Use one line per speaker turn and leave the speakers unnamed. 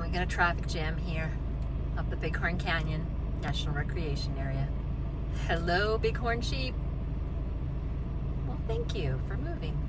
we got a traffic jam here up the Bighorn Canyon National Recreation Area. Hello, Bighorn sheep. Well, thank you for moving.